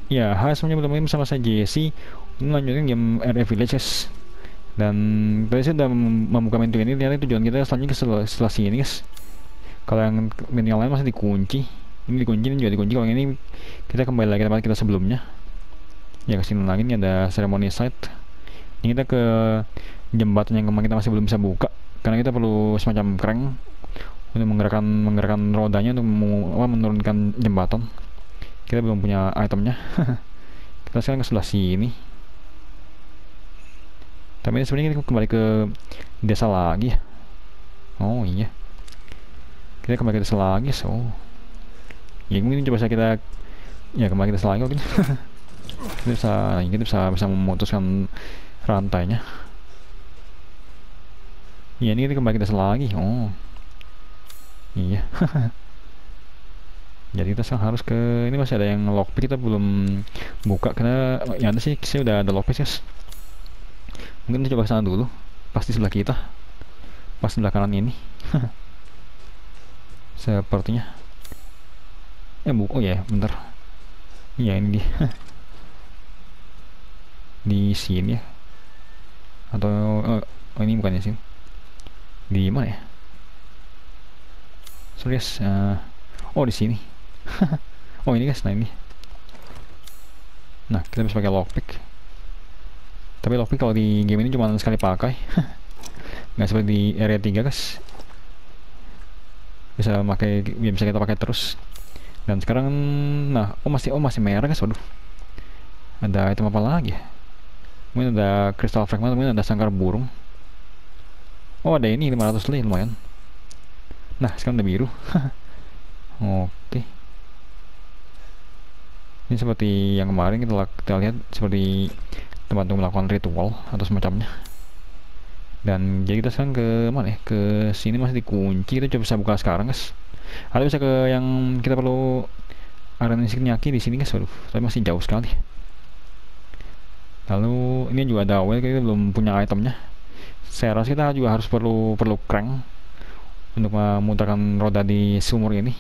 Ya, hai semuanya, bertemu sama saya Jesse. Ini lanjutin game RE Villages. Dan tadi saya udah membuka menu ini, ternyata tujuan kita selanjutnya setelah sini guys. Kalau yang menu yang lain masih dikunci. Ini dikunci, ini juga dikunci. Kalau yang ini kita kembali lagi ke tempat kita sebelumnya. Ya, kesini lagi, ini ada ceremony site. Ini kita ke jembatan yang kemarin kita masih belum bisa buka. Karena kita perlu semacam crank untuk menggerakkan rodanya untuk menurunkan jembatan. Kita belum punya itemnya. Kita sekarang ke sebelah sini. Tapi ini sebenarnya kita kembali ke desa lagi ya. Oh iya, kita kembali ke desa lagi. So ya mungkin coba saja kita ya kembali ke desa lagi mungkin. kita bisa memutuskan rantainya. Ya ini kita kembali ke desa lagi. Oh iya. Jadi kita sekarang harus ke ini, masih ada yang lockpick kita belum buka karena ya ada sih, saya udah ada lockpick guys. Mungkin kita coba ke sana dulu. Pasti sebelah kita, pas sebelah kanan ini. Sepertinya. Oh ya, bentar. Ya ini dia. Di sini ya. Atau ini bukannya sini. Di mana ya? Serius. Oh di sini. Oh ini guys, nah ini. Nah kita bisa pakai lockpick. Tapi lockpick kalau di game ini cuma sekali pakai. Nggak seperti di area 3 guys. Bisa kita pakai terus. Dan sekarang nah masih merah guys. Waduh, ada item apa lagi ya? Mungkin ada crystal fragment, mungkin ada sangkar burung. Oh ada ini 500 lei, lumayan. Nah sekarang udah biru. Oke, ini seperti yang kemarin kita lihat, seperti tempat untuk melakukan ritual atau semacamnya. Dan jadi kita sekarang ke mana ya? Ke sini masih dikunci. Kita coba bisa buka sekarang guys. Ada bisa ke yang kita perlu arena Shinyaki di sini guys. Waduh, tapi masih jauh sekali. Lalu ini juga ada well, kita belum punya itemnya. Saya rasa kita juga harus perlu crank untuk memutarkan roda di sumur ini.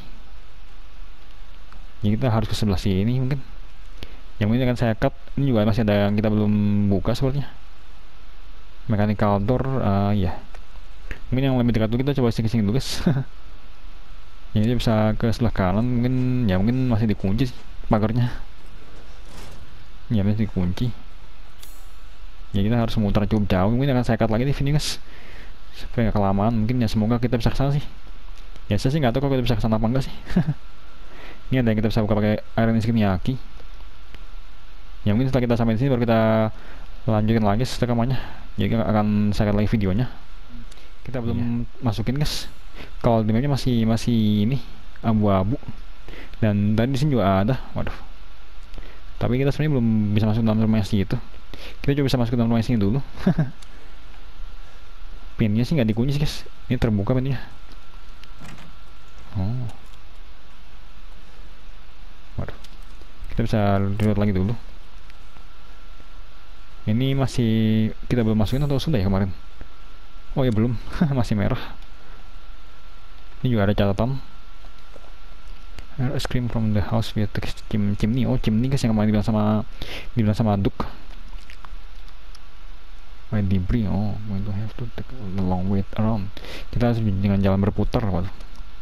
Jadi kita harus ke sebelah sini mungkin. Yang ini akan saya cut. Ini juga masih ada yang kita belum buka sepertinya. Mechanical door, ya. Mungkin yang lebih dekat dulu kita coba sini dulu guys. Ini bisa ke sebelah kanan mungkin, ya mungkin masih dikunci sih pagarnya. Ya masih dikunci. Ya kita harus memutar cukup jauh. Mungkin akan saya cut lagi di sini guys, supaya nggak kelamaan. Mungkin ya semoga kita bisa kesana sih. Ya saya sih nggak tahu kalau kita bisa kesana apa enggak sih. Ini ada yang kita bisa buka pakai Iron Shinyaki. Ya mungkin setelah kita sampai di sini baru kita lanjutin lagi rekamannya. Jadi akan saya lagi videonya. Kita belum masukin guys. Kalau di mapnya masih ini abu-abu. Dan tadi di sini juga ada. Waduh. Tapi kita sebenarnya belum bisa masuk dalam rumahnya situ. Kita coba bisa masuk dalam rumahnya sini dulu. Pinnya sih nggak dikunci guys. Ini terbuka pinnya. Oh. Waduh. Kita bisa lihat lagi dulu. Ini masih kita belum masukin atau sudah ya kemarin? Oh ya belum. Masih merah. Ini juga ada catatan. Ice cream from the house with the chimney. Oh chimney guys, yang kemarin dibilang sama Duk. White debris. Oh, we don't have to take a long way around. Kita harus dengan jalan berputar. Waduh.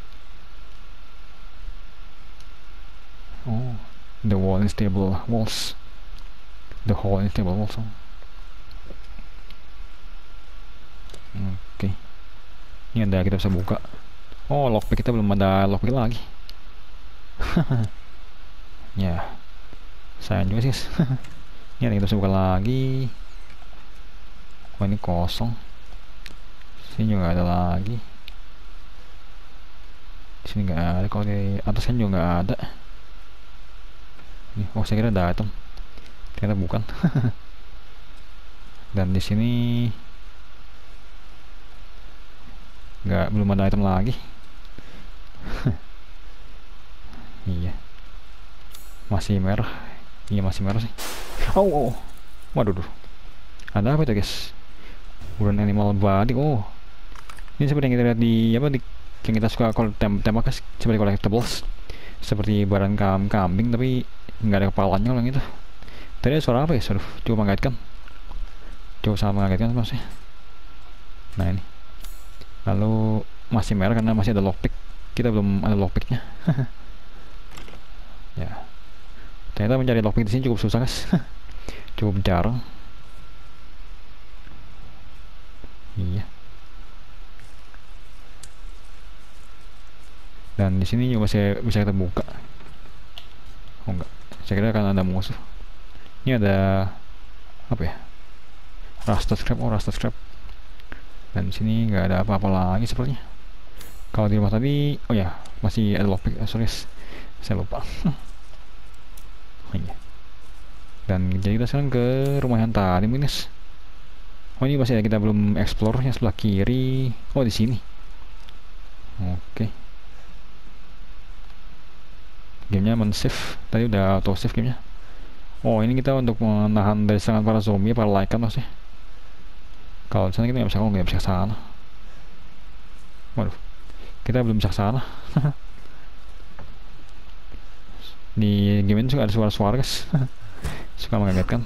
Oh, the wall is stable walls. The hole in stable walls. Oke. Ini ada, kita bisa buka. Oh, lockpick kita belum ada lockpick lagi. Ya, sayang juga sih. Ini ada, kita bisa buka lagi. Oh ini kosong. Sini juga ada lagi. Di sini nggak ada. Kalau di atasnya juga nggak ada. Ini, oh saya kira ada item. Ternyata bukan. Dan di sini belum ada item lagi. Iya. Masih merah. Iya masih merah sih. Oh. Waduh. Ada apa itu guys? Wooden animal body. Oh. Ini seperti yang kita lihat di yang kita suka kalau tembak guys, seperti collectibles. Seperti barang kambing tapi nggak ada kepalanya orang itu. Tadi ada suara apa ya? Aduh, coba mengagetkan. Coba sangat mengagetkan masih. Nah ini. Lalu masih merah karena masih ada lockpick. Kita belum ada lockpicknya. Ya. Ternyata mencari lockpick di sini cukup susah guys. Cukup jarang. Iya. Dan di sini juga masih bisa kita buka. Oh enggak. Saya kira akan ada musuh. Ini ada apa ya? Rust scrap. Oh, rust scrap. Dan di sini nggak ada apa-apa lagi sepertinya. Kalau di rumah tadi, oh ya, masih ada lockpick. Sorry, saya lupa. Oh iya. Dan jadi kita sekarang ke rumah yang tadi mungkin guys. Oh ini masih ada, kita belum explore yang sebelah kiri. Oh di sini. Oke. Gamenya men-save. Tadi udah auto save gamenya. Oh ini kita untuk menahan dari serangan para zombie, para Lycan maksudnya. Kalau di sana kita nggak bisa, nggak bisa ke sana. Waduh, kita belum bisa ke sana. Di game ini juga ada suara-suara guys. Suka mengagetkan.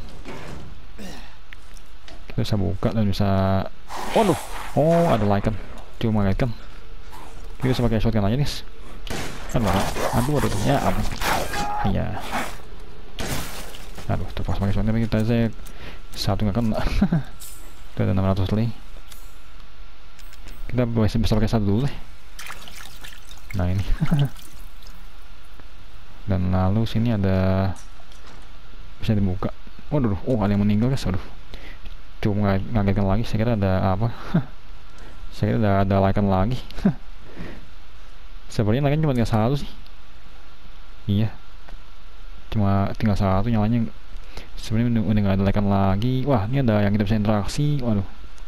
Kita bisa buka dan bisa, waduh, oh ada Lycan, cuma mengagetkan. Kita bisa pakai shotgun aja guys. Aduh, ya ampun. Iya. Aduh, terpaksa pakai shotgun, tapi kita saya satu nggak kena. Itu ada 600 lagi. Kita bisa pakai satu dulu deh. Nah ini. Dan lalu sini ada, bisa dibuka. Waduh, oh ada yang meninggal guys. Aduh, cuma ngagetkan lagi. Saya kira ada apa? Saya kira ada Lycan lagi. Sebenarnya Lycan cuma tinggal satu sih. Iya, cuma tinggal satu nyalanya. Sebenarnya udah nggak ada Lycan lagi. Wah, ini ada yang kita bisa interaksi. Waduh.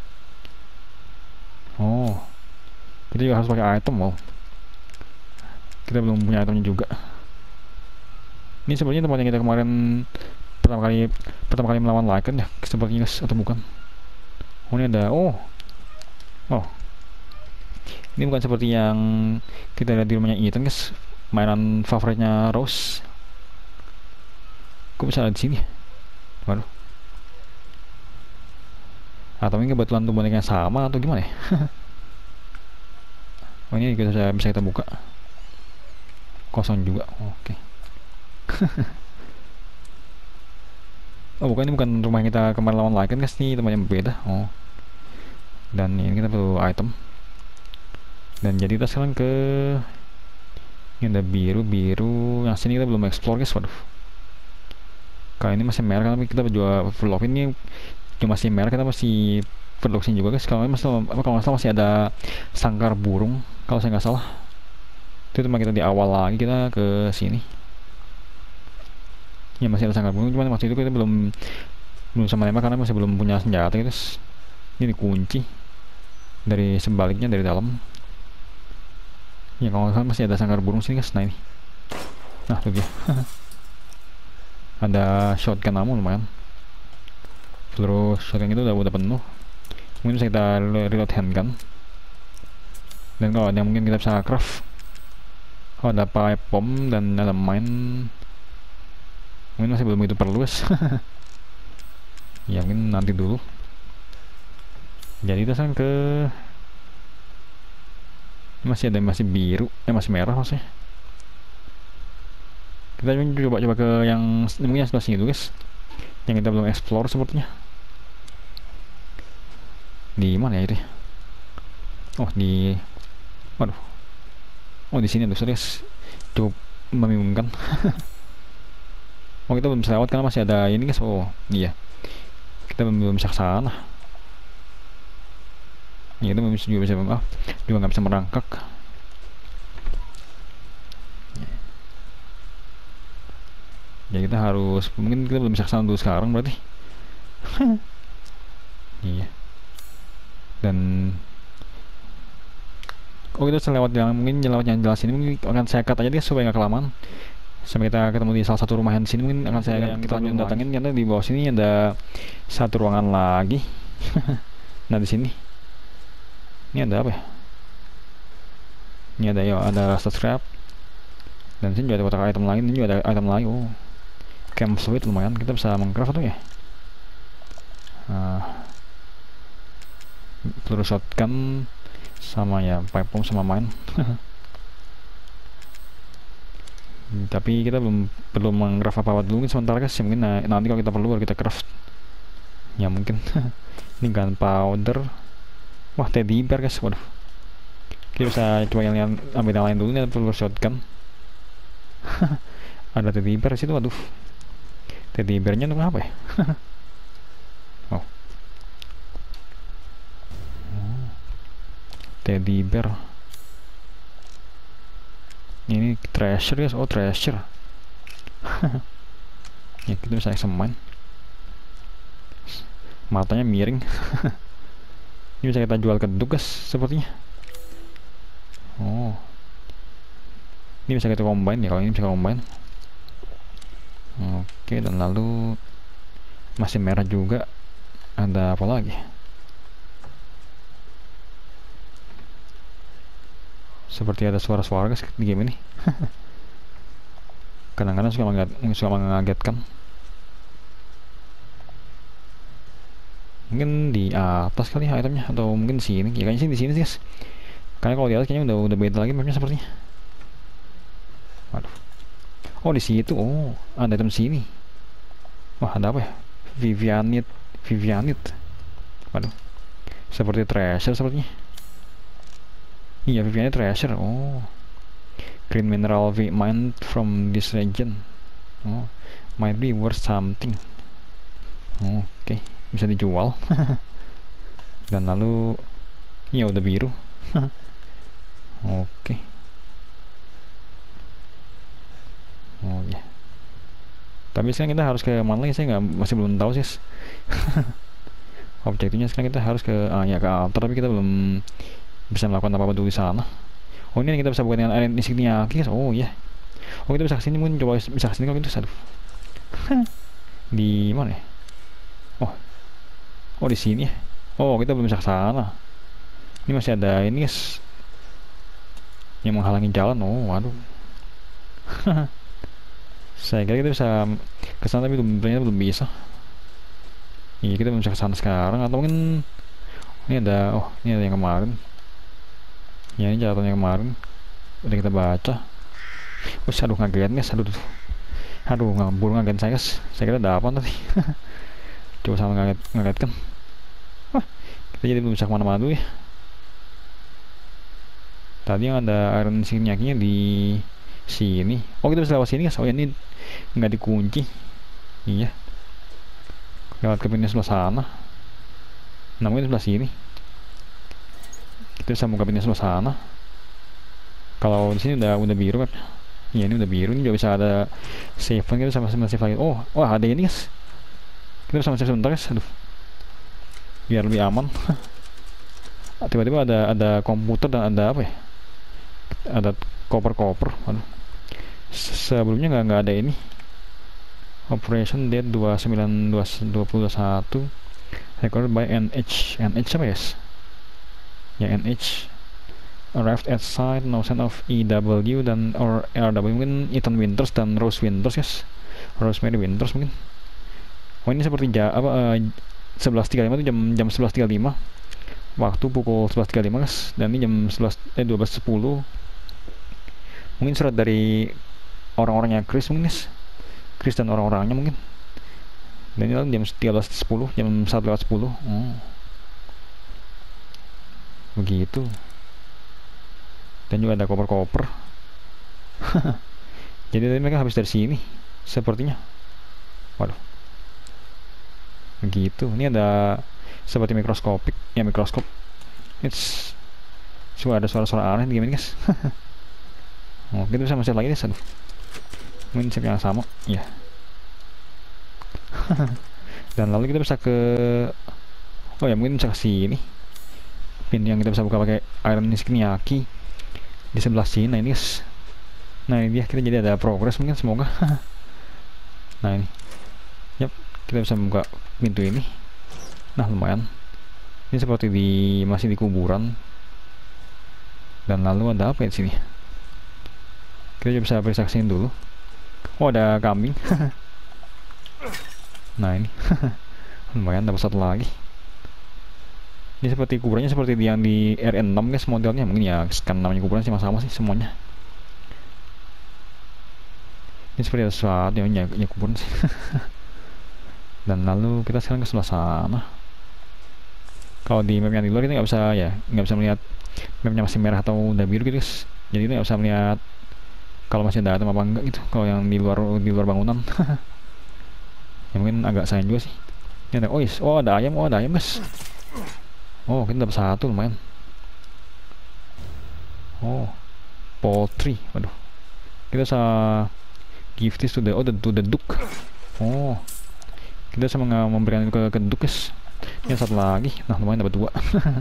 Oh, kita juga harus pakai item. Wow, kita belum punya itemnya juga. Ini sebenarnya tempat yang kita kemarin pertama kali melawan Lycan ya, sepertinya guys, atau bukan? Oh ini ada, oh ini bukan seperti yang kita lihat di rumahnya Ethan guys, mainan favoritnya Rose. Kok bisa ada di sini? Waduh. Atau ini kebetulan tuh bonekanya sama atau gimana ya? Oh ini bisa kita buka. Kosong juga. Oke. Oh bukan, ini bukan rumah yang kita kemarin lawan Lycan guys, nih tempat yang berbeda. Oh. Dan ini kita perlu item. Dan jadi kita sekarang ke, ini ada biru. Yang sini kita belum explore guys. Waduh. Kali ini masih merah karena kita juga full of ini. Cuma masih merah, kita masih produksi juga guys. Kalau nggak salah masih ada sangkar burung kalau saya nggak salah. Itu tempat kita di awal lagi, kita ke sini. Ya masih ada sangkar burung, cuman waktu itu kita belum sama nembak karena masih belum punya senjata gitu. Ini dikunci dari sebaliknya dari dalam. Ya kalau nggak salah masih ada sangkar burung sini guys. Nah ini, nah tuh dia. Ada shotgun ammo lumayan. Seluruh shotgun itu udah penuh. Mungkin bisa kita reload handgun. Dan kalau ada yang mungkin kita bisa craft. Kalau ada pipe bomb dan ada mine, mungkin masih belum itu perlu guys. Ya mungkin nanti dulu. Jadi kita sekarang ke, masih biru, masih merah maksudnya. Kita coba ke yang mungkin sebelah sini dulu guys, yang kita belum explore sepertinya. Di mana ya itu? Oh di, waduh, oh di sini tuh guys, cukup membingungkan. Oh kita belum bisa lewat karena masih ada ini guys. Oh iya, kita belum bisa kesana. Ya itu juga nggak bisa merangkak. Ya kita harus, mungkin kita belum bisa kesana dulu sekarang berarti. Iya. Dan oh kita bisa lewat jalan, mungkin lewat yang jelas ini mungkin akan saya cut aja deh supaya nggak kelamaan. Sampai kita ketemu di salah satu rumah yang di sini, mungkin akan saya kita datangin karena di bawah sini ada satu ruangan lagi. Nah di sini ini ada apa ya? Ini ada, ya ada rust scrap. Dan sini juga ada kotak item lain, ini juga ada item lain. Oh camp fluid lumayan, kita bisa mengcraft tuh ya. Peluru shotgun sama ya pipe bomb sama mine. Tapi kita belum perlu mengcraft apa-apa dulu sementara guys. Mungkin nanti kalau kita perlu baru kita craft ya mungkin. Ini gunpowder. Wah, teddy bear guys, waduh. Kita bisa coba yang ambil yang lain dulu. Ini ada peluru shotgun. Ada teddy bear situ, waduh. Teddy bearnya untuk apa ya? Oh, teddy bear. Ini treasure guys. Oh, treasure. Ya, kita bisa examine. Matanya miring. Ini bisa kita jual ke guys sepertinya. Oh, ini bisa kita combine ya. Kalau ini bisa combine. Oke, dan lalu masih merah juga. Ada apa lagi? Seperti ada suara-suara guys di game ini. Kadang-kadang suka mengagetkan. Mungkin di atas kali itemnya, atau mungkin di sini. Ya kayaknya sih di sini guys. Karena kalau di atas kayaknya udah beda lagi mapnya sepertinya. Waduh. Oh, di situ. Oh, ada item sini. Wah, ada apa ya? Vivianite. Waduh. Seperti treasure sepertinya. Iya, Vivianite treasure. Oh. Green mineral mined from this region. Oh, might be worth something. Oke, bisa dijual. Dan lalu ya udah biru. Oke. Oh ya. Tapi sekarang kita harus ke mana lagi? Saya masih belum tahu sih. Objektifnya sekarang kita harus ke ya ke altar, tapi kita belum bisa melakukan apa-apa dulu di sana. Oh, ini kita bisa buat dengan iron insignia guys. Oh iya. Oh, kita bisa kesini, mungkin coba bisa kesini kalau gitu. Aduh. Di mana ya? Oh di sini ya. Oh, kita belum bisa ke sana. Ini masih ada ini guys yang menghalangi jalan. Oh, waduh. Saya kira kita bisa ke sana tapi belum bisa. Iya, kita belum bisa ke sana sekarang, atau mungkin ini ada ini ada yang kemarin. Ya, ini catatannya kemarin udah kita baca. Aduh, ngaget guys. Aduh, ngabur ngaget saya guys. Saya kira ada apa tadi. Coba sama ngaget kan. Wah, kita jadi belum bisa kemana-mana dulu ya. Tadi yang ada iron insignia-nya di sini. Oh, kita bisa lewat sini guys. Oh, ini nggak dikunci. Iya, lewat ke pintu sebelah sana. Namanya sebelah sini. Kita bisa buka pintu sebelah sana. Kalau di sini udah biru kan? Iya, ini udah biru. Ini juga bisa ada save. Kita sama save lagi. Oh, wah, ada ini guys. Kita bisa save sebentar guys. Aduh, biar lebih aman. Tiba-tiba ada komputer dan ada apa ya? Ada koper. Aduh. Sebelumnya nggak ada ini. Operation date 29/2021 recorded by NH apa ya? Ya, NH arrived at site, no sign of EW dan or RW, mungkin Ethan Winters dan Rose Winters guys. Rosemary Winters mungkin. Oh, ini seperti 11.35 itu jam 11.35 waktu pukul 11.35 guys, dan ini jam 12.10. Mungkin surat dari orang-orangnya Chris mungkin guys. Chris dan orang-orangnya mungkin. Dan ini jam 13.10, jam 1:10. Oh, begitu. Dan juga ada koper. Jadi tadi mereka habis dari sini sepertinya. Waduh, begitu. Ini ada seperti mikroskop. It's ada suara-suara aneh di game ini guys. Oh, kita bisa masih lagi nih. Aduh, mungkin chip yang sama ya. Dan lalu kita bisa ke mungkin bisa ke sini. Pin yang kita bisa buka pakai iron insignia di sebelah sini. Nah, ini guys. Nah, ini dia, kita jadi ada progress mungkin, semoga. Nah, ini. Yap, kita bisa buka pintu ini. Nah, lumayan. Ini seperti masih di kuburan. Dan lalu ada apa ya di sini? Kita bisa periksa sini dulu. Oh, ada kambing. Nah ini lumayan dapat satu lagi. Ini seperti kuburannya seperti yang di RN6 guys modelnya, mungkin ya kan namanya kuburan sih sama-sama sih semuanya. Ini seperti ada sesuatu yang ya kuburan sih. Dan lalu kita sekarang ke sebelah sana. Kalau di map yang di luar kita nggak bisa ya, nggak bisa melihat mapnya masih merah atau udah biru gitu guys. Jadi kita nggak bisa melihat kalau masih ada item apa enggak gitu. Kalau yang di luar bangunan, ya mungkin agak sayang juga sih. Ini ada, oh ada ayam, guys. Oh kita dapat satu lumayan. Oh poultry, waduh. Kita bisa give this to the duck. Oh kita sama memberikan ke duck guys. Ini satu lagi, nah lumayan dapat dua.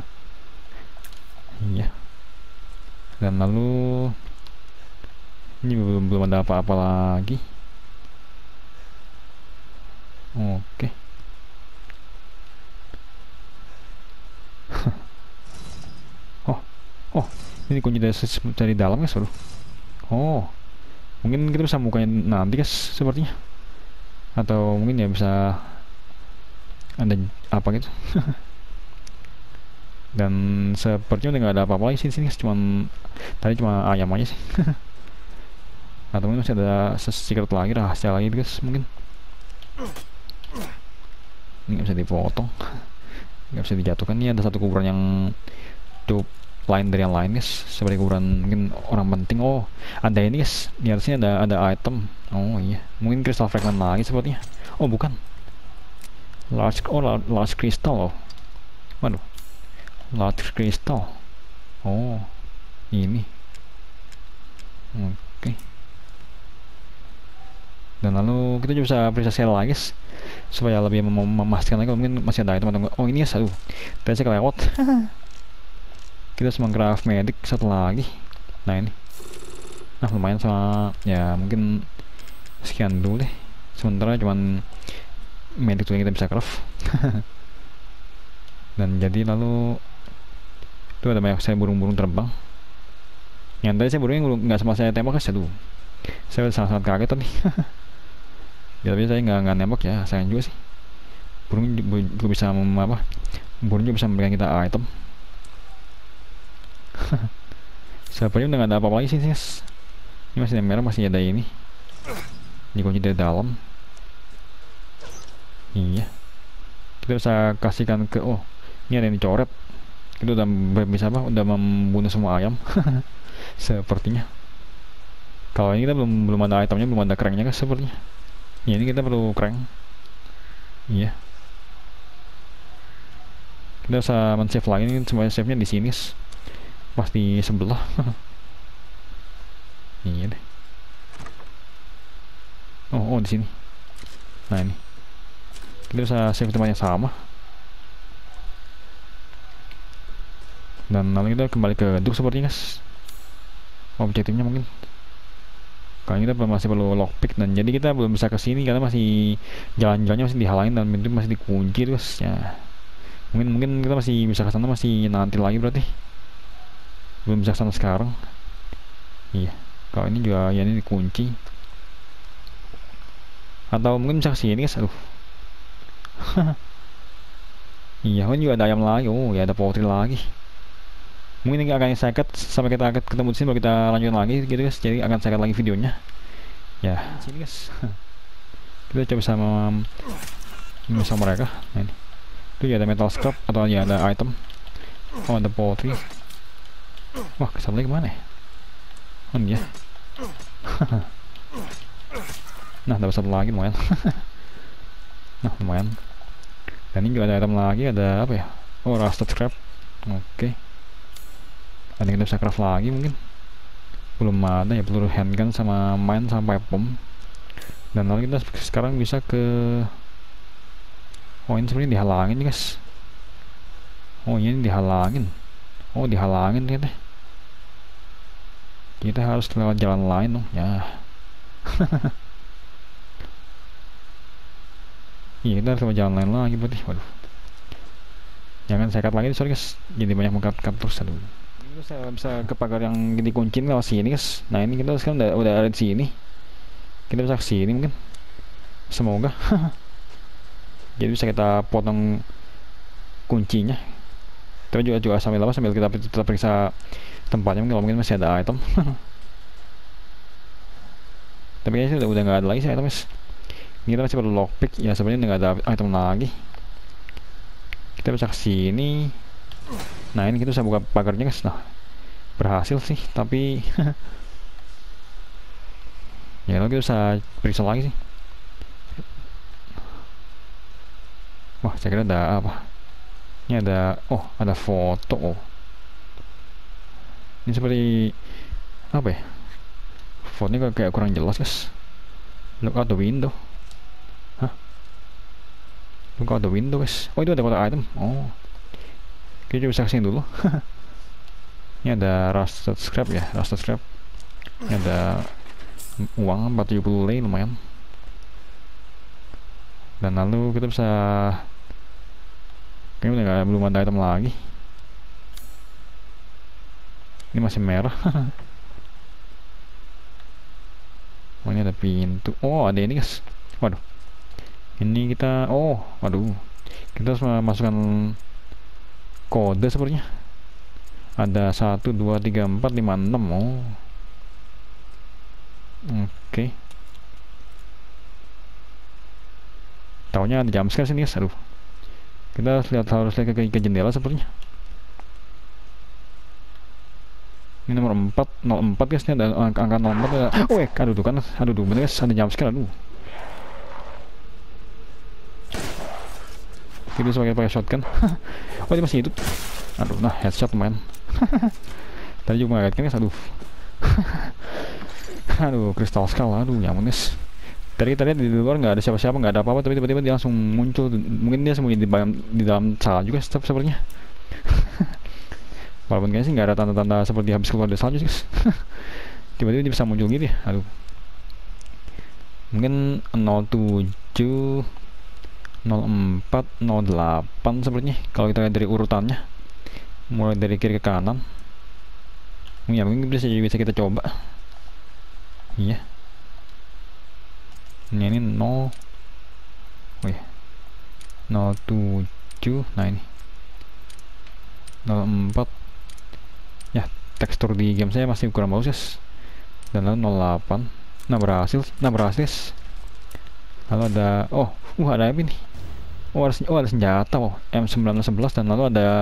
Iya. Dan lalu ini belum ada apa-apa lagi. Oke. Oh ini kunci dari dalam guys, bro. Oh mungkin kita bisa bukanya nanti guys sepertinya, atau mungkin ya bisa ada apa gitu. Dan sepertinya udah nggak ada apa-apa lagi sini guys, tadi cuma ayam aja sih. Atau mungkin masih ada secret lagi, rahasia lagi guys mungkin. Ini nggak bisa dipotong, nggak bisa dijatuhkan. Ini ada satu kuburan yang cukup lain dari yang lain guys, seperti kuburan mungkin orang penting. Oh ada ini guys, di atasnya ada item. Oh iya mungkin crystal fragment lagi sepertinya. Oh bukan, large crystal. Oh waduh, large crystal. Oh ini oke. Dan lalu kita juga bisa periksa sel lagi guys, supaya lebih memastikan lagi kalau mungkin masih ada item atau enggak. Oh ini ya, tadi saya kelewat. Kita semua craft medic satu lagi. Nah ini, nah lumayan sama ya, mungkin sekian dulu deh sementara, cuman medic tuh yang kita bisa craft. Dan jadi lalu itu ada banyak saya burung-burung terbang. Yang tadi saya burungnya nggak sama saya tembak guys. Aduh saya sangat kaget tadi. Ya tapi saya nggak nembak ya, sayang juga sih. Burung juga bisa burung juga bisa memberikan kita item. Sepertinya udah nggak ada apa-apa lagi sih guys. Ini masih yang merah, masih ada ini dikunci dari dalam. Iya kita bisa kasihkan ke, oh ini ada yang dicoret. Itu udah bisa udah membunuh semua ayam. Sepertinya kalau ini kita belum ada itemnya, belum ada cranknya guys sepertinya. Ya ini kita perlu crank. Iya kita bisa men-save lagi. Ini semua save-nya di sini pas di sebelah. Iya deh. Oh di sini. Nah ini kita bisa save tempat yang sama. Dan lalu kita kembali ke duk sepertinya guys. Objektifnya mungkin kali kita masih perlu lockpick, dan jadi kita belum bisa kesini karena masih jalan-jalannya masih dihalangin dan pintu masih dikunci terus ya. Mungkin kita masih bisa kesana, masih nanti lagi berarti. Belum bisa kesana sekarang. Iya kalau ini juga ya ini dikunci, atau mungkin bisa kesini guys. Aduh. Iya ini juga ada ayam lagi. Oh ya ada poultry lagi. Mungkin ini akan saya cut sampai kita ketemu di sini, baru kita lanjutin lagi gitu guys. Jadi akan saya cut lagi videonya ya sini guys. Kita coba sama mereka. Nah, ini itu ya ada metal scrap atau ya ada item. Oh ada poultry. Wah kesal lagi kemana ya? Oh iya. Nah dapat satu lagi lumayan. Nah lumayan. Dan ini juga ada item lagi, ada apa ya? Oh rusted scrap. Oke. Ada yang kita bisa craft lagi mungkin. Belum ada ya, peluru handgun sama mine sama pipe bomb. Dan lalu kita sekarang bisa ke, oh ini sebenarnya dihalangin guys. Oh ini dihalangin. Oh dihalangin ternyata. Kita harus lewat jalan lain dong ya. Iya kita harus lewat jalan lain lagi berarti. Waduh, jangan saya cut lagi sorry guys, jadi banyak mengkat terus. Aduh, ini saya bisa ke pagar yang dikunciin lewat sini guys. Nah ini kita sekarang udah ada di sini. Kita bisa ke sini mungkin, semoga. jadi bisa kita potong kuncinya. Tapi juga sambil kita tetap periksa tempatnya, mungkin masih ada item. Tapi kayaknya udah nggak ada lagi sih item, guys. Ini kita masih perlu lockpick ya, sebenarnya nggak ada item lagi. Kita bisa ke sini. Nah ini kita bisa buka pagarnya, guys. Nah berhasil sih, tapi ya lalu kita bisa periksa lagi sih. Wah saya kira ada apa, ini ada, oh ada foto. Oh ini seperti apa ya, fontnya kayak kurang jelas, guys. Look out the window. Hah, look out the window, guys. Oh itu ada kotak item. Oh kita bisa kesini dulu. Ini ada rusted scrap ya, rusted scrap. Ini ada uang 470 lei, lumayan. Dan lalu kita bisa, kayaknya belum ada item lagi. Ini masih merah. Oh ini ada pintu. Oh ada ini, guys. Waduh, ini kita, oh waduh, kita harus memasukkan kode sepertinya. Ada 1 2 3 4 5 6. Oh oke. Taunya ada jumpscare sini, guys. Aduh, kita harus lihat ke jendela sepertinya. Ini nomor 404, guys. Ini ada angka 04 ada. Oh aduh tuh kan, aduh bener, guys, ada jumpscare. Aduh, kita bisa pakai shotgun. Oh dia masih hidup. Aduh, nah headshot lumayan. Tadi juga mengagetkan, guys. Aduh. Aduh, crystal skull. Aduh nyaman, guys. Tadi kita lihat di luar nggak ada siapa-siapa, nggak ada apa-apa, tapi tiba-tiba dia langsung muncul. Mungkin dia sembunyi di dalam salah juga, sepertinya. Walaupun kayaknya sih nggak ada tanda-tanda seperti habis keluar dari salju, guys. Tiba-tiba dia bisa muncul gitu ya. Aduh, mungkin 07 04 08 sepertinya kalau kita lihat dari urutannya, mulai dari kiri ke kanan. Ya mungkin bisa kita coba. Iya, ini 0, oh ya 07. Nah ini 04 ya, tekstur di game saya masih kurang bagus, guys. Dan lalu 08. Nah berhasil. Lalu ada, ada apa ini? Ada senjata. M911. Dan lalu ada,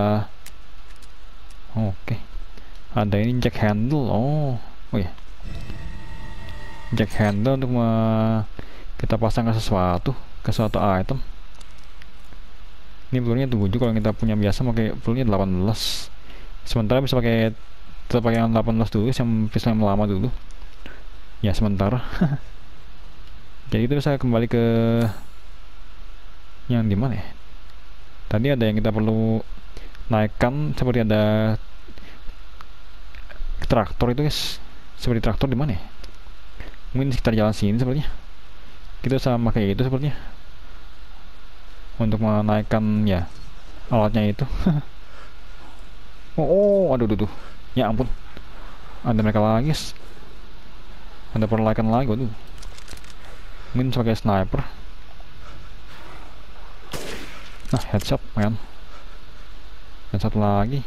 oke, ada ini jack handle. Oh ya, jack handle untuk kita pasang ke suatu item. Ini pelurunya 7, kalau kita punya biasa pakai pelurunya 18. Sementara bisa tetap pakai yang 18 dulu, yang pistol yang lama dulu ya sementara. Jadi kita bisa kembali ke yang dimana ya, tadi ada yang kita perlu naikkan, seperti ada traktor itu, guys. Seperti traktor di mana ya, mungkin sekitar jalan sini sepertinya. Kita sama kayak itu sepertinya, untuk menaikkan ya alatnya itu. Aduh, ya ampun, ada mereka lagi, guys. Ada perlaikan lagi. Waduh, mungkin sebagai sniper. Nah headshot, man. Headshot lagi.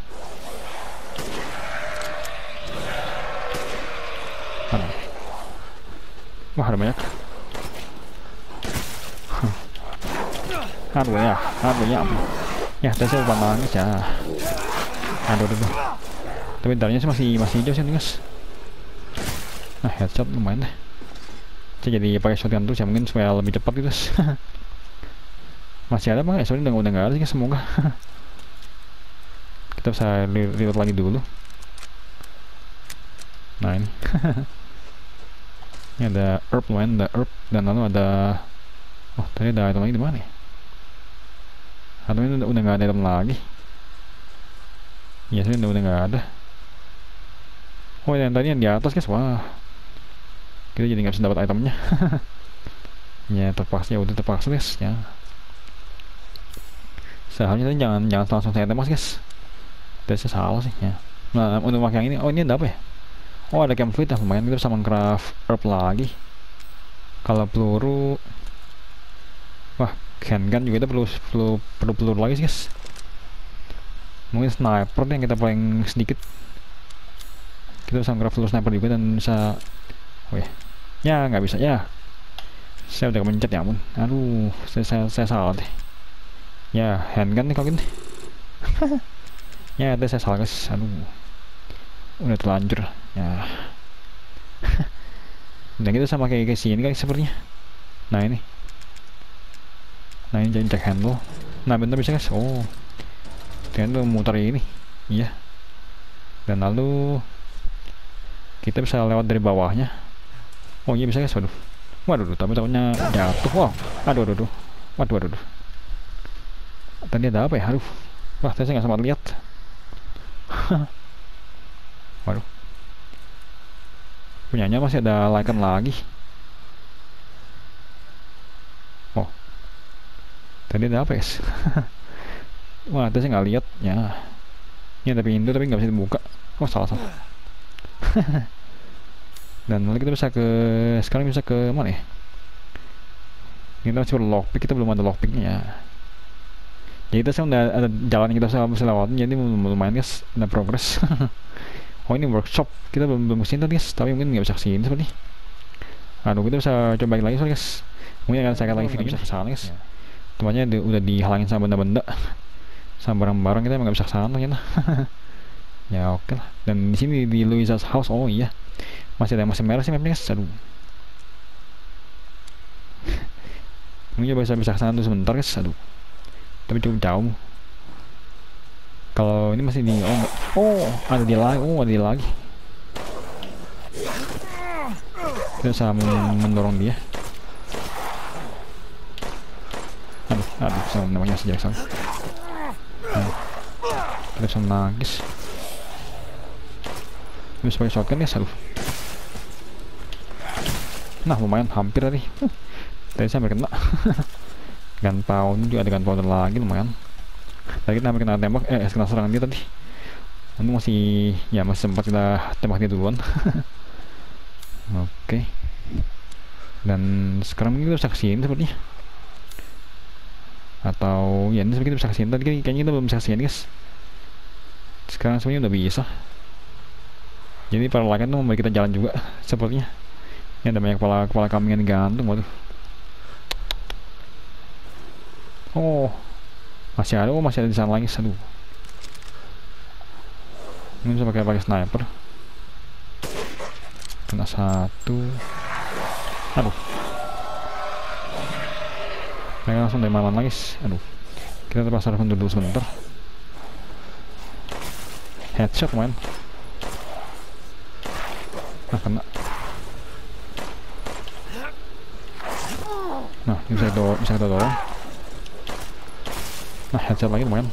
Wah ada banyak. Aduh ya ampun. Ya saya lupa nangis ya. Aduh. Tapi darahnya sih masih hijau sih, guys. Nah headshot lumayan deh. Saya jadi pakai shotgun terus ya, mungkin supaya lebih cepat gitu, guys. Masih ada bang, soalnya udah nggak ada sih, semoga. Kita bisa reload lagi dulu. Nah ini. Ini ada herb, lumayan ada herb. Dan lalu ada, tadi ada item lagi di mana ya? Atau ini udah nggak ada item lagi. Iya sih udah nggak ada. Yang tadi yang di atas, guys. Wah, kita jadi nggak bisa dapat itemnya. Ya terpaksa, udah terpaksa, guys ya. Seharusnya tadi jangan langsung saya tembak, guys. Tapi saya salah sih ya. Nah untuk pakai yang ini, ini ada apa ya? Ada camp fleet ya, lumayan. Kita bisa mengcraft herb lagi. Kalau peluru, wah handgun juga kita perlu peluru lagi sih, guys. Mungkin sniper deh yang kita paling sedikit. Kita bisa nge-craft peluru sniper juga dan bisa, oh ya nggak bisa ya. Saya udah mencet ya ampun. Aduh, saya salah deh. Ya, handgun nih kalau gini. Ya, tadi saya salah, guys. Aduh. Udah terlanjur. Ya. Dan kita sama kayak sini guys sepertinya. Nah ini. Nah ini jadi jack handle. Nah bentar bisa guys. Oh. Dan itu muter ini. Iya. Dan lalu kita bisa lewat dari bawahnya. Oh iya bisa guys. Waduh. Waduh, tapi takutnya jatuh. Wow. Aduh. Waduh. Tadi ada apa ya? Aduh. Wah, saya nggak sempat lihat. Waduh. Punyanya masih ada icon lagi. Oh. Tadi ada apa ya? Wah, saya nggak lihat. Ya. Ini ada pintu tapi nggak bisa dibuka. Oh, salah. Dan lalu kita bisa sekarang bisa ke mana ya? Kita masih perlu lockpick, kita belum ada lockpicknya ya. Jadi kita sekarang ada jalan yang kita bisa lewatin, jadi lumayan guys, ada progress. Oh ini workshop, kita belum kesini tadi guys, tapi mungkin nggak bisa kesini seperti. Aduh, kita bisa coba lagi soalnya guys. Mungkin akan saya lagi video bisa kesana guys. Temannya udah dihalangin sama benda-benda, sama barang-barang, kita emang nggak bisa kesana ternyata. Ya oke lah. Dan di sini di Louisa's house, oh iya. Masih ada yang masih merah sih mapnya guys. Aduh. Mungkin bisa kesana tuh sebentar guys. Aduh. Tapi cukup jauh. Kalau ini masih di ada dia lagi. Oh ada dia lagi. Kita bisa mendorong dia. Aduh sama namanya sejak sama. Kita bisa nangis. Kita bisa pakai shotgun ya. Aduh. Nah lumayan hampir tadi. Tadi saya hampir kena. Gunpowder juga ada gunpowder lagi lumayan. Tadi kita hampir kena tembak, kena serangan dia tadi. Untung masih sempat kita tembak dia duluan. Oke. Dan sekarang kita bisa kesini sepertinya. Atau ya ini sepertinya kita bisa kesini. Tadi kayaknya kita belum bisa kesini guys. Sekarang sebenarnya udah bisa. Jadi para lakan tuh memberi kita jalan juga sepertinya. Ini ada banyak kepala kambing yang digantung. Waduh. Oh masih ada di sana lagi. Aduh. Ini bisa pakai sniper. Kena satu. Aduh. Mereka langsung dari mana lagi. Aduh. Kita terpaksa mundur dulu sebentar. Headshot main. Nah kena. Nah ini bisa kita dorong. Nah headshot lagi lumayan.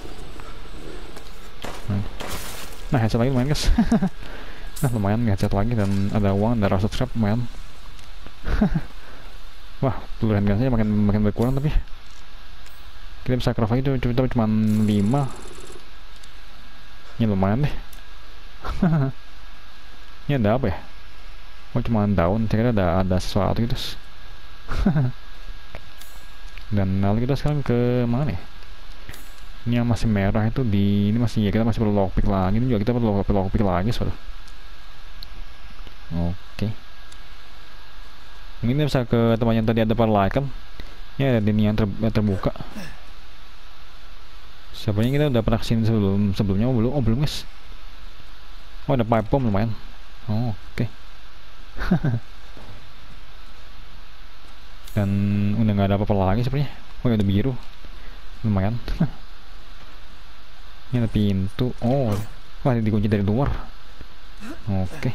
Nah headshot lagi lumayan guys. Nah lumayan headshot lagi dan ada uang, ada rasa subscribe lumayan. Wah peluru handgun saja makin berkurang tapi kita bisa craft lagi cuma 5. Ini lumayan deh. Ini ada apa ya? Oh cuma daun, saya kira ada sesuatu gitu. Dan lalu kita sekarang ke mana ya? Ini yang masih merah itu ini masih kita masih perlu lockpick lagi. Ini juga kita perlu lockpick lagi soalnya. Oke. Mungkin kita bisa ke tempat yang tadi ada perlahan. Ini ada ini yang terbuka. Sebenarnya kita udah pernah kesini sebelumnya. Oh belum guys. Oh ada pipe bomb lumayan. Oh, oke. Dan udah nggak ada apa-apa lagi sepertinya. Oh ada biru. Lumayan. Ini ada pintu. Oh, wah dikunci dari luar. Oke.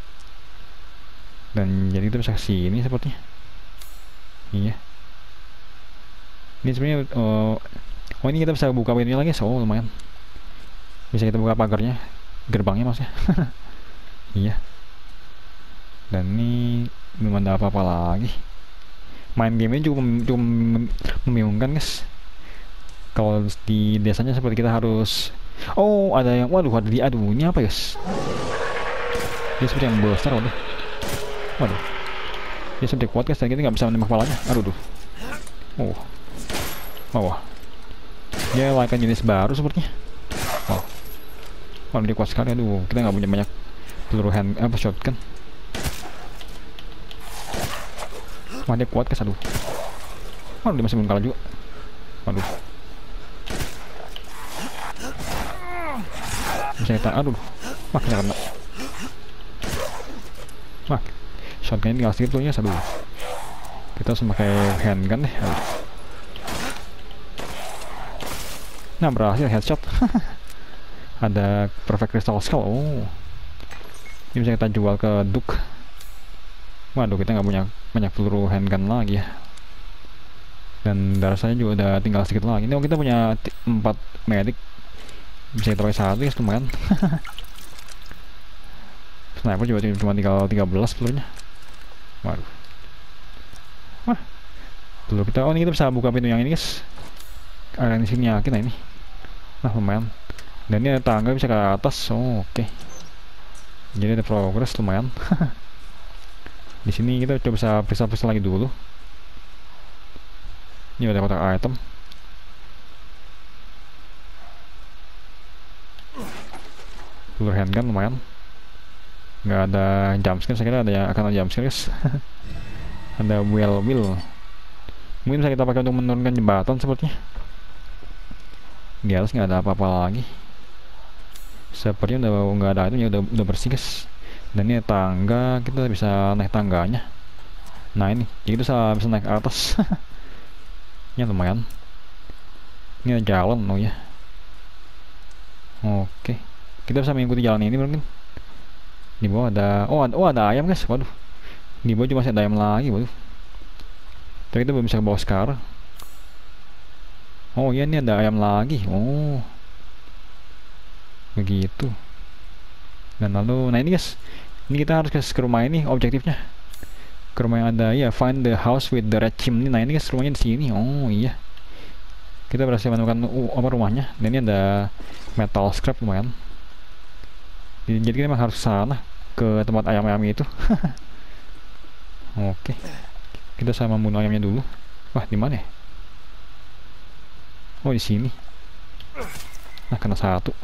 Dan jadi kita bisa kesini sepertinya. Iya. Ini sebenarnya oh ini kita bisa buka pintunya lagi. Oh lumayan. Bisa kita buka pagarnya, gerbangnya maksudnya. Iya. Dan ini belum ada apa-apa lagi. Main game ini cukup membingungkan guys. Kalau di desanya seperti kita harus ada yang waduh ini apa guys? Dia seperti yang besar waduh. Dia seperti kuat guys, dan kita nggak bisa menembak kepalanya. Aduh. Oh. Oh, wah. Dia like jenis baru sepertinya. Oh, wah dia kuat sekali. Aduh, kita nggak punya banyak peluru hand apa shotgun. Wah dia kuat guys. Aduh. Wah dia masih belum kalah juga. Waduh. Bisa kita, aduh. Wah kita kena. Wah, shotgunnya tinggal sedikit tuh ya. Aduh. Kita harus pakai handgun deh. Aduh. Nah berhasil headshot. Ada perfect crystal skull. Oh, ini bisa kita jual ke Duke. Waduh kita nggak punya banyak peluru handgun lagi ya. Dan darah saya juga udah tinggal sedikit lagi. Ini kita punya 4 medic. Bisa kita pakai satu ya lumayan. Sniper juga cuma tinggal 13 pelurunya. Waduh. Wah. Peluru kita. Oh ini kita bisa buka pintu yang ini guys. Ada di sini yakin ini. Nah lumayan. Dan ini ada tangga bisa ke atas. Oh, oke. Jadi ada progress lumayan. Di sini kita coba bisa periksa-periksa lagi dulu. Ini ada kotak item. Peluru handgun lumayan. Nggak ada jumpscare, saya kira ada yang akan ada jumpscare guys. Ada wheel. Mungkin bisa kita pakai untuk menurunkan jembatan sepertinya. Di atas nggak ada apa-apa lagi. Sepertinya udah nggak ada itu ya, udah bersih guys. Dan ini tangga, kita bisa naik tangganya. Nah ini, jadi kita bisa naik ke atas. Ini lumayan. Ini ada jalan, oh ya. Oke, kita bisa mengikuti jalan ini mungkin. Di bawah ada, oh ada ayam guys, waduh. Di bawah juga masih ada ayam lagi, waduh. Tapi kita belum bisa ke bawah sekarang. Oh iya, ini ada ayam lagi. Oh, begitu. Dan lalu, nah ini guys, ini kita harus ke rumah ini objektifnya. Ke rumah yang ada ya, find the house with the red chimney. Nah ini guys rumahnya di sini. Oh iya, kita berhasil menemukan apa rumahnya. Dan ini ada metal scrap lumayan. Jadi kita memang harus ke sana, ke tempat ayam-ayam itu. Oke, kita sama membunuh ayamnya dulu. Wah di mana ya? Oh di sini. Nah kena satu.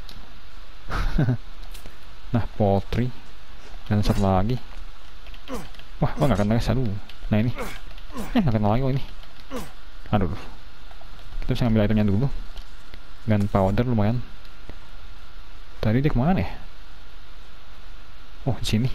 Nah poultry dan satu lagi. Wah nggak kena guys. Aduh. Nah ini nggak kena lagi. Oh ini. Aduh. Kita bisa ngambil itemnya dulu. Gunpowder lumayan. Tadi dia kemana ya? Oh di sini.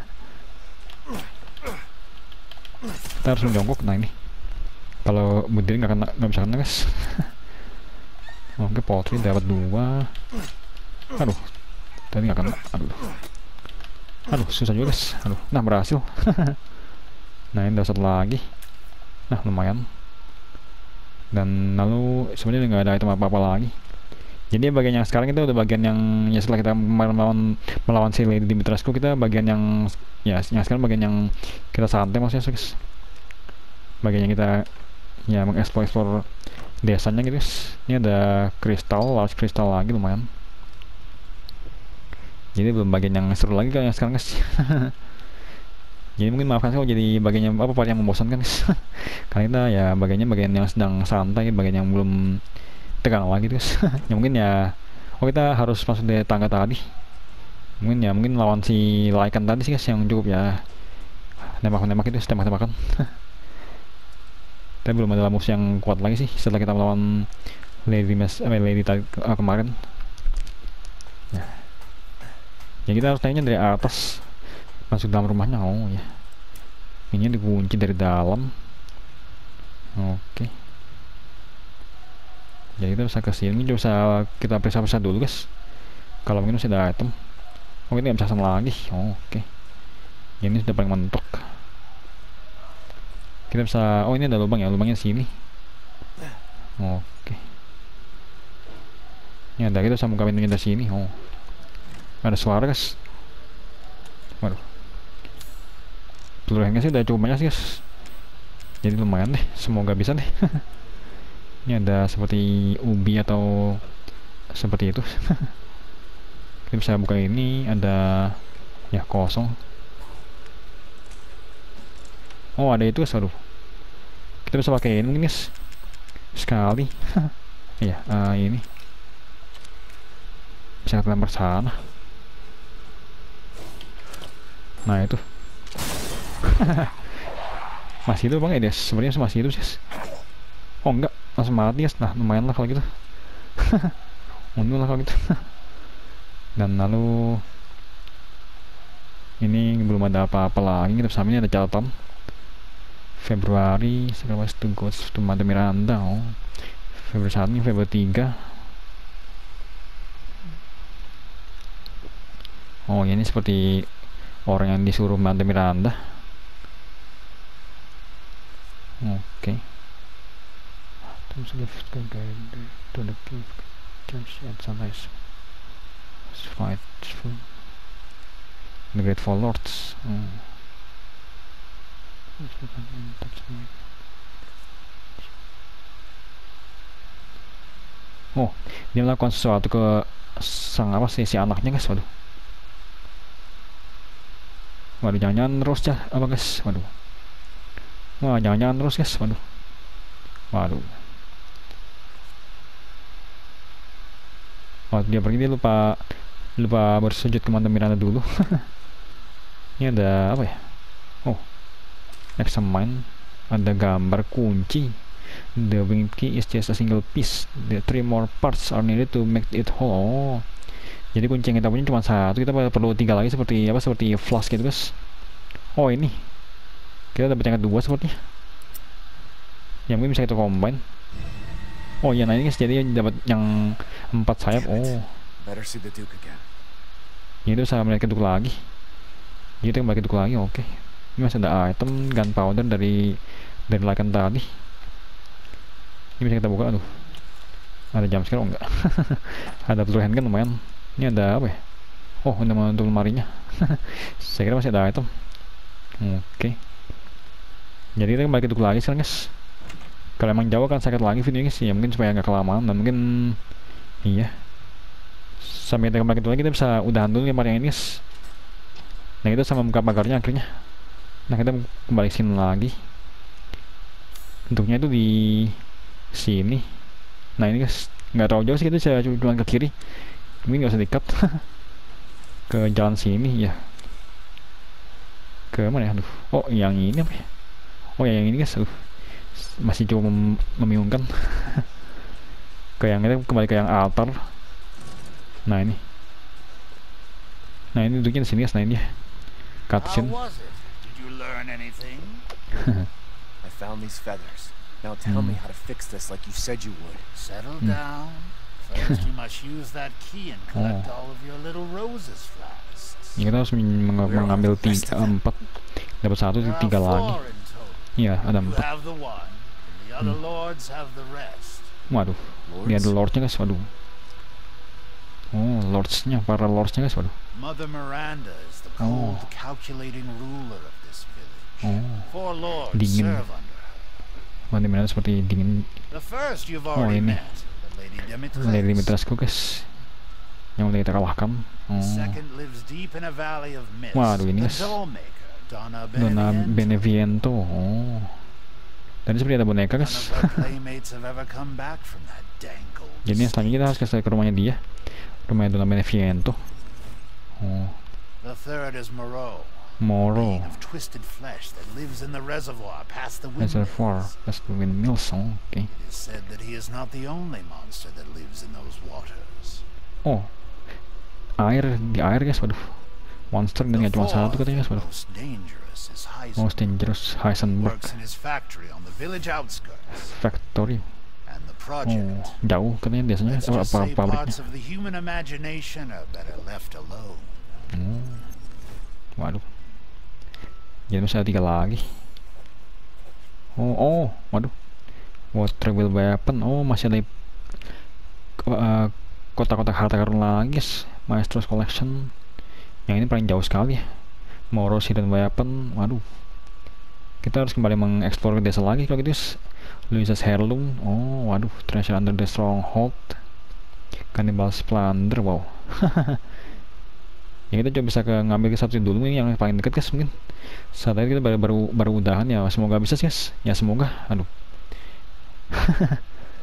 Kita harus menjongkok. Nah ini kalau berdiri nggak bisa kena guys. Oke poultry dapat 2. Aduh tadi nggak kena. Aduh susah juga guys. Aduh, nah berhasil. Nah ini ada satu lagi. Nah lumayan. Dan lalu sebenarnya nggak ada item apa-apa lagi. Jadi bagian yang sekarang itu udah bagian yang ya setelah kita melawan si Lady Dimitrescu, kita bagian yang ya yang sekarang bagian yang kita santai maksudnya guys. Bagian yang kita ya mengeksplor desanya gitu guys. Ini ada kristal, large kristal lagi lumayan. Jadi belum bagian yang seru lagi kan yang sekarang guys. Jadi mungkin maafkan saya jadi bagiannya apa part yang membosankan guys. Karena kita ya bagian yang sedang santai, bagian yang belum tegang lagi guys. Ya mungkin ya kita harus masuk dari tangga tadi. Mungkin lawan si Lycan tadi sih guys yang cukup ya nembak itu tembak-tembakan. Tapi belum ada musuh yang kuat lagi sih setelah kita melawan Lady tadi kemarin. Nah. Ya kita harus tanya dari atas masuk dalam rumahnya. Oh ya, ini dikunci dari dalam. Oke, jadi kita bisa kesini, bisa kita periksa dulu guys. Kalau mungkin masih ada item. Oh ini nggak bisa sama lagi. Oke, ini sudah paling mentok. Kita bisa, oh ini ada lubang ya, lubangnya sini. Oke, ini ada, kita bisa buka pintunya dari sini. Oh ada suara guys. Waduh, pelurunya sih udah cukup banyak sih guys. Jadi lumayan deh, semoga bisa deh. Ini ada seperti ubi atau seperti itu. Kita bisa buka ini, ada ya kosong. Oh ada itu guys. Aduh, kita bisa pakai ini mungkin guys. sekali. Iya, ini bisa lempar sana. Nah itu. Masih itu bang ya, Des? Sebenarnya masih itu sih. Oh enggak, langsung mati guys. Nah lumayan lah kalau gitu. Untung lah kalau gitu. Dan lalu ini belum ada apa-apa lagi. Kita sampai ini ada catatan Februari segala to Ghost to Mother Miranda. Oh, Februari 1 ini Februari 3. Oh ini seperti orang yang disuruh Mother Miranda. Oke. To the church at sunrise. Fight for the Grateful Lords. Oh, dia melakukan sesuatu ke sang apa sih si anaknya guys. Waduh. Waduh, jangan-jangan terus ya apa guys. Waduh. Wah, jangan-jangan terus guys. Waduh. Waduh. Oh, dia pergi, dia lupa bersujud ke Mother Miranda dulu. Ini ada apa ya? Oh, examine. Ada gambar kunci. The wing key is just a single piece. The 3 more parts are needed to make it whole. Oh, jadi kunci yang kita punya cuma satu, kita perlu 3 lagi seperti apa? Seperti flash gitu guys. Oh ini, kita dapat yang kedua sepertinya. Yang mungkin bisa kita combine. Oh iya, nah ini guys, jadi dapat yang 4 sayap. Oh, ini itu saya melihat keduk lagi. Jadi kita kembali keduk lagi. Oke. Ini masih ada item gunpowder dari Lycan tadi. Ini bisa kita buka. Aduh, ada jam sekarang enggak? Ada peluru handgun lumayan. Ini ada apa ya? Oh, untuk lemarinya. Saya kira masih ada item. Oke. Jadi kita kembali keduk lagi sekarang guys. Kalau emang jauh kan sakit lagi videonya sih ya, mungkin supaya nggak kelamaan dan mungkin iya sampai kita kembali lagi kita bisa udahan dulu lembar yang ini guys. Nah itu sama buka pagarnya akhirnya. Nah kita kembali sini lagi, bentuknya itu di sini. Nah ini guys nggak terlalu jauh sih, kita bisa cuma ke kiri, ini nggak usah dikat. Ke jalan sini ya, ke mana ya? Aduh. Oh yang ini apa ya? Oh yang ini guys. Aduh, masih cukup membingungkan. Ke yang itu kembali ke yang altar. Nah ini duduknya di sini guys. Nah ini ya cutscene. I found these feathers. Now tell me how to fix this like you said you would. Settle down. First you must use that key and collect all of your little roses flasks. Ya, kita harus mengambil 4, dapat 1, 3 lagi. Iya ada 4. Waduh, dia ada lordsnya guys. Waduh. Oh, lordsnya, para lordsnya guys. Waduh. Mother Miranda is the cold, calculating ruler of this village. Four lords serve under her. Mother Miranda seperti dingin. The first you've already ini met, the Lady Dimitrescu guys, yang udah kita kalahkan. Second lives deep in a valley of mist. Waduh ini guys, Donna Beneviento. Oh, dan seperti ada boneka guys. Jadi selanjutnya kita harus ke rumahnya dia, rumahnya Donna Beneviento. Oh, the third is Moreau. Of twisted flesh that lives in the reservoir past the windmills. Oh, okay. It is said that he is not the only monster that lives in those waters. Oh, di air guys. Waduh, monster dan nggak cuma satu katanya guys. Waduh, most dangerous Heisenberg. Factory. Oh, jauh katanya biasanya apa pabriknya. Waduh, jadi masih ada 3 lagi. Oh, waduh, water wheel weapon. Oh, masih ada kotak-kotak harta karun lagi guys. Maestro's Collection. Yang ini paling jauh sekali ya. Moros Hidden Weapon. Waduh, kita harus kembali mengeksplor desa lagi kalau gitu guys. Louisa's Heirloom. Oh, waduh, Treasure Under the Stronghold. Cannibal's Plunder. Wow. Ya kita coba bisa ngambil ke satu dulu ini yang paling dekat guys. Mungkin saat ini kita baru udahan ya, semoga bisa sih guys. Ya semoga. Aduh.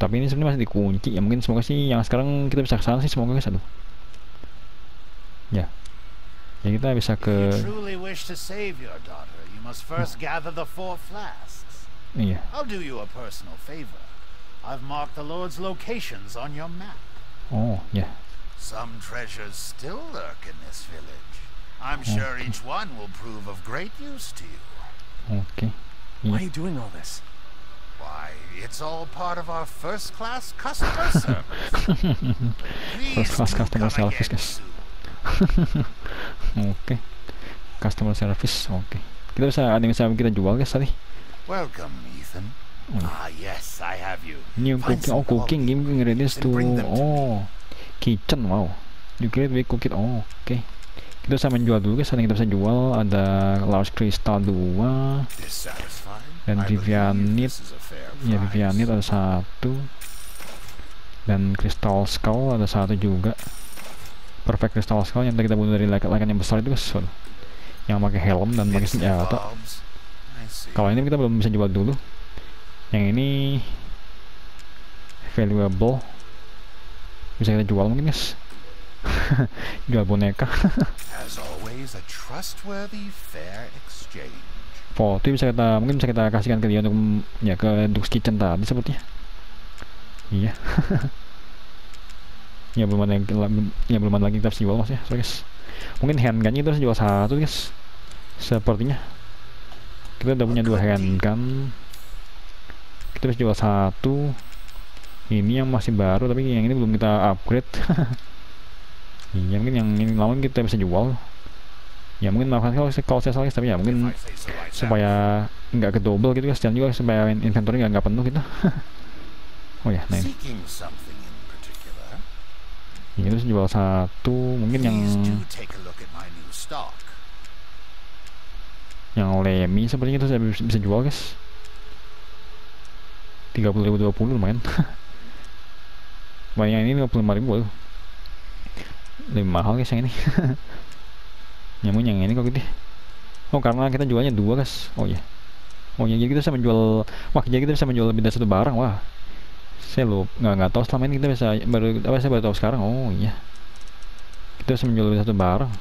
Tapi ini sebenarnya masih dikunci ya, mungkin semoga sih yang sekarang kita bisa kesana sih, semoga guys. Aduh ya, ya kita bisa If ke you truly wish to save your daughter, you must first gather the 4 flasks. iya. I'll do you a personal favor. I've marked the Lord's locations on your map. Oh ya. Some treasures still lurk in this village. I'm sure each one will prove of great use to you. Oke. Why are you doing all this? Why, it's all part of our first-class customer service. Please First-class do customer come service, again guys. soon. Oke. Customer service. Oke. Kita bisa, ada yang bisa kita jual guys tadi. Welcome, Ethan. Ah, yes, I have you. Ini yang Find cooking. some Oh, cooking game ingredients then to. bring them to me. Oh, kitchen. Wow. You create we cook it. Oh, oke. Kita bisa menjual dulu guys. Ada yang kita bisa jual. Ada large crystal 2 Dissatisfied? dan I believe Vivianite. this is a fair Ya, price. Vivianite ada 1 dan crystal skull ada 1 juga. Perfect crystal skull yang tadi kita bunuh dari lekan yang besar itu guys. Yang pakai helm dan pakai Bits and senjata. bobs. I see. Kalau ini kita belum bisa jual dulu. Yang ini valuable, bisa kita jual mungkin guys. Jual boneka. As always, a trustworthy, fair exchange. Foto bisa kita, mungkin bisa kita kasihkan ke dia untuk ya ke Duke's Kitchen tadi sepertinya. Iya. Ya belum ada ya belum ada lagi kita bisa jual mas ya, so, guys. Mungkin handgun kita bisa jual 1 guys. Sepertinya kita udah punya 2 handgun. Kita bisa jual 1. Ini yang masih baru tapi yang ini belum kita upgrade. Iya mungkin yang ini lawan kita bisa jual. Ya mungkin maafkan kalau saya salah tapi ya mungkin If I say so myself. supaya nggak ke double gitu guys, dan juga supaya inventory nggak penuh gitu. Oh ya, nah ini Seeking something in particular. ini terus jual 1. Mungkin yang Please do take a look at my new stock. Lemmy sepertinya itu saya bisa jual guys. 30.020 lumayan. Banyak ini 55.000 lebih mahal guys yang ini. Namun yang ini kok gitu. Oh karena kita jualnya 2 guys. Oh ya. Oh ya, jadi kita bisa menjual. Wah, jadi kita bisa menjual lebih dari 1 barang. Wah, saya nggak tahu selama ini kita bisa saya baru tahu sekarang. Oh iya, kita bisa menjual lebih dari 1 barang.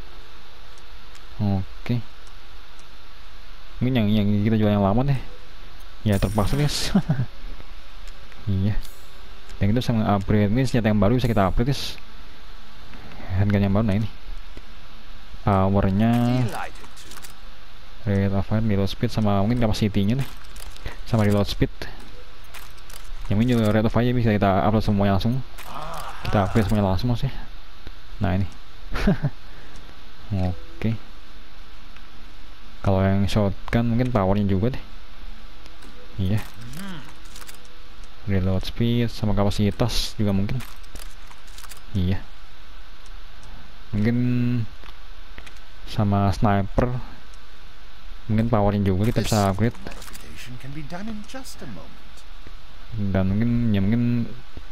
Oke. Mungkin yang kita jual yang lama deh. Ya terpaksa guys. Iya. Dan kita bisa meng-upgrade ini senjata yang baru, bisa kita upgrade guys. Handgun yang baru, nah ini powernya, Delighted to. rate of fire, reload speed, sama mungkin capacity-nya nih, sama reload speed. Yang ini juga rate of fire bisa kita upload semuanya langsung. Kita upgrade semuanya langsung mas ya. Nah ini. Oke. Kalau yang shotgun mungkin powernya juga deh. Iya. Reload speed sama kapasitas juga mungkin. Iya. Mungkin sama sniper. Mungkin powernya juga kita bisa upgrade. Modification can be done in just a moment. Dan mungkin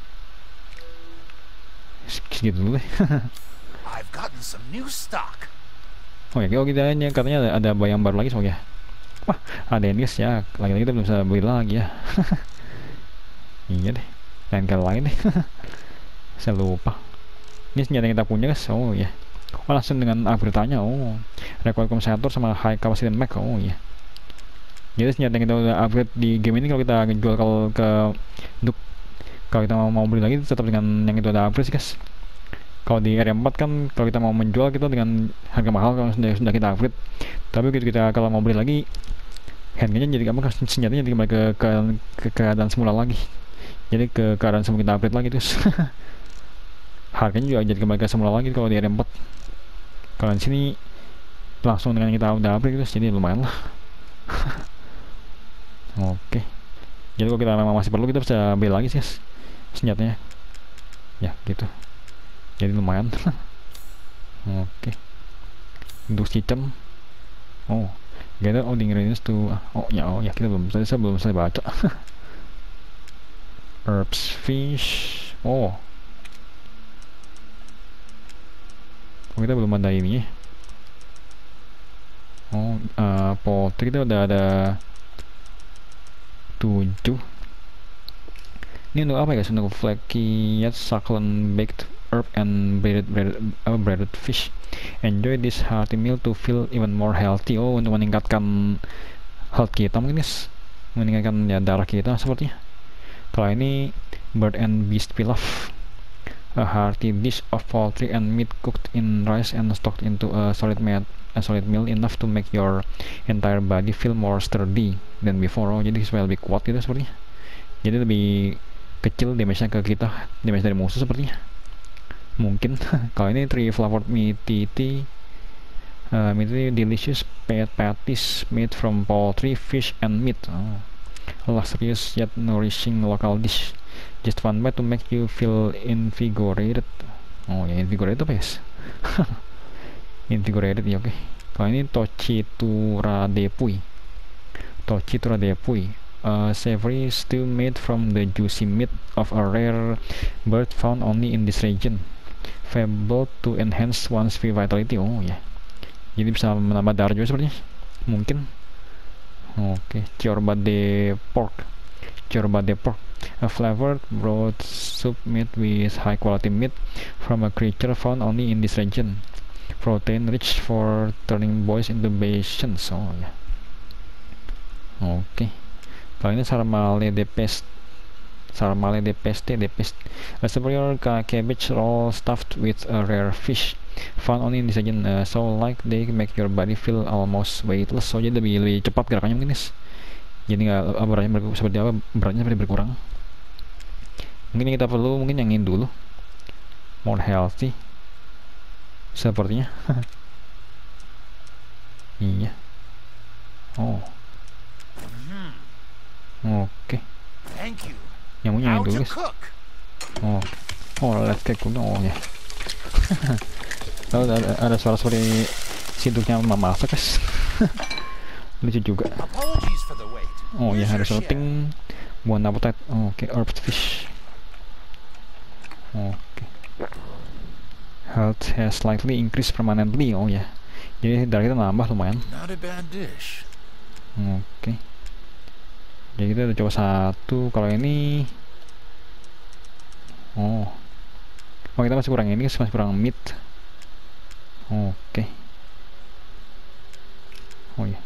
segitu dulu deh. I've gotten some new stock. Oh ya, kita katanya ada bayang baru lagi soalnya. Wah, ada ini guys ya. Lagi-lagi kita belum bisa beli lagi ya. Iya deh, lain kali lain deh. Saya lupa. Ini senjata yang kita punya guys. Oh iya. Oh langsung dengan upgrade-nya. Oh, record compensator sama high capacity mag. Oh iya. Jadi senjata yang kita udah upgrade di game ini, kalau kita jual kalau kita mau beli lagi tetap dengan yang itu ada upgrade sih guys. Kalau di R4 kan kalau kita mau menjual kita dengan harga mahal kalau sudah kita upgrade. Tapi kita kalau mau beli lagi handgunnya jadi senjatanya jadi kembali ke keadaan semula lagi. Jadi ke keadaan semula kita upgrade lagi terus. Harganya juga jadi kembali ke semula lagi kalau di R4. Kalau di sini langsung dengan kita udah upgrade terus, jadi lumayan lah. Oke. Jadi kalau kita memang masih perlu kita bisa beli lagi sih guys senjatanya. Ya gitu. Jadi lumayan. Oke. Untuk sistem. Oh, gather all the ingredients to. Oh ya kita belum selesai baca. Herbs, fish. Oh, kita belum ada ini. Oh, potri kita udah ada 7. Ini untuk apa ya guys? Untuk flaky yet succulent baked herb and breaded fish. Enjoy this hearty meal to feel even more healthy. Oh, untuk meningkatkan health kita mungkin guys, meningkatkan ya darah kita sepertinya. Kalau ini bird and beast pilaf, a hearty dish of poultry and meat cooked in rice and stocked into a solid meal enough to make your entire body feel more sturdy than before. Oh, jadi supaya lebih kuat gitu sepertinya. Jadi lebih kecil damage-nya ke kita, damage dari musuh sepertinya. Mungkin. Kalau ini 3 flavored meaty delicious patties made from poultry, fish, and meat. Oh. A luxurious yet nourishing local dish. Just one bite to make you feel invigorated. Oh ya, invigorated apa guys? Invigorated ya, oke. Kalau ini tochitura depuy. A savory stew made from the juicy meat of a rare bird found only in this region. Fabled to enhance one's vitality. Oh ya, jadi bisa menambah darah juga sepertinya. Mungkin. Oke, Ciorba de pork. A flavored broth soup made with high quality meat from a creature found only in this region. Protein rich for turning boys into patients. Oh ya. Oke. Kalau ini sarmale de peste, a superior cabbage roll stuffed with a rare fish found only in this region. So like they make your body feel almost weightless. So jadi lebih cepat gerakannya mungkin guys. Jadi nggak beratnya seperti berkurang. Mungkin yang kita perlu mungkin yang ini dulu, more healthy sepertinya. Iya. Oh. Oke. Yang punya ini dulu guys. Let's cake dulu. Oh ya. Lalu ada suara seperti siduknya memasak guys. Lucu juga. Oh ya, ada sorting bon appetit. Oke, herb fish. Oke. Health has slightly increased permanently. Oh ya. Jadi darah kita nambah lumayan. Oke. Jadi kita udah coba satu. Kalau ini, kita masih kurang ini, masih kurang meat. Oke. Oh ya.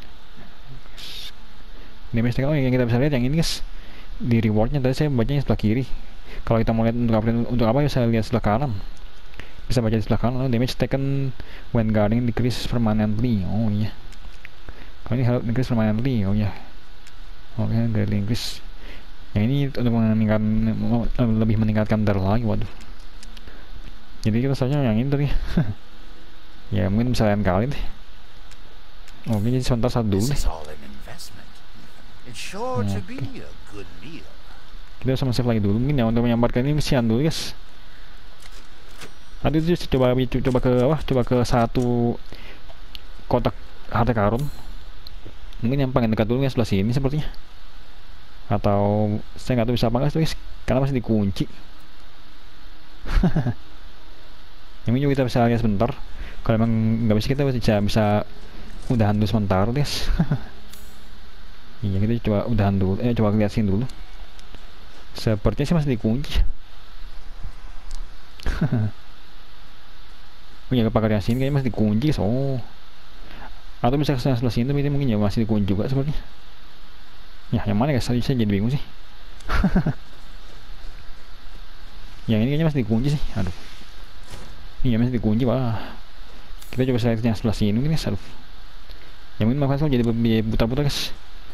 Damage yang kita bisa lihat yang ini guys, di rewardnya tadi saya bacanya sebelah kiri. Kalau kita mau lihat untuk apa bisa lihat sebelah kanan. Bisa baca di sebelah kanan. Damage taken when guarding decreases permanently. Oh iya. Kalau ini health increase permanently. Oh iya. Oke, greatly increase. Yang ini untuk lebih meningkatkan darah lagi. Waduh. Jadi kita seharusnya yang ini tadi. Ya mungkin bisa lain kali deh. Oke, jadi sebentar satu dulu deh. Kita sama save lagi dulu. Mungkin ya untuk menyambarkan ini misian dulu guys. Nanti itu coba ke satu kotak harta karun. Mungkin yang paling dekat dulu ya sebelah sini sepertinya. Atau saya nggak tahu bisa apa nggak guys, karena masih dikunci. Yang ini juga kita bisa lihat sebentar. Kalau emang nggak bisa kita bisa udahan dulu sebentar guys. Iya, kita coba udahan dulu. Coba lihat sini dulu. Sepertinya sih masih dikunci. Punya pakai yang sini kayaknya masih dikunci. Atau bisa ke sebelah sini, tapi ini mungkin ya masih dikunci juga sepertinya. Ya, yang mana guys? Saya jadi bingung sih. Yang ini kayaknya masih dikunci sih. Aduh. Iya, masih dikunci. Wah. Kita coba select yang sebelah sini mungkin guys. Aduh. Yang ini makanya jadi buta-buta guys.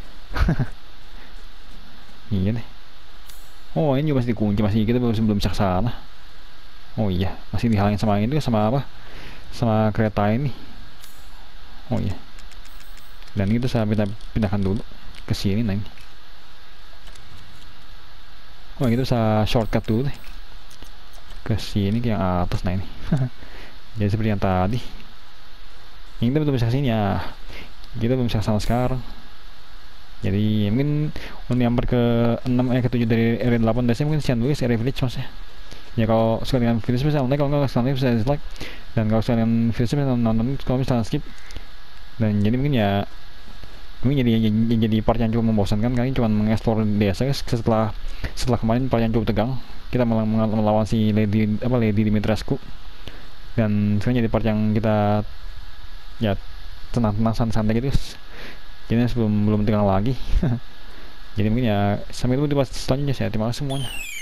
Iya deh. Oh, ini juga masih dikunci, masih kita belum bisa ke sana. Oh iya, masih dihalangin sama ini, sama apa? Sama kereta ini. Oh iya. Dan itu saya pindahkan dulu ke sini nah ini. Oh, itu saya shortcut dulu deh. Ke sini ke yang atas nah ini. Jadi seperti yang tadi. Yang kita belum bisa ke sini ya. Kita belum bisa ke sana sekarang. Jadi mungkin untuk nyamper ke 6 ke 7 dari area 8 dasnya mungkin sian dulu area village mas ya. Ya kalau suka dengan village bisa like, kalau nggak suka bisa dislike. Dan kalau suka dengan village bisa nonton, kalau bisa skip. Dan jadi mungkin ya Mungkin jadi part yang cukup membosankan kali, cuma mengeksplor desa guys. Setelah kemarin part yang cukup tegang, kita melawan si Lady Dimitrescu, dan sekarang jadi part yang kita ya tenang santai gitu guys. Jadi belum tegang lagi. Jadi mungkin ya sampai ketemu di part selanjutnya. Saya terima kasih semuanya.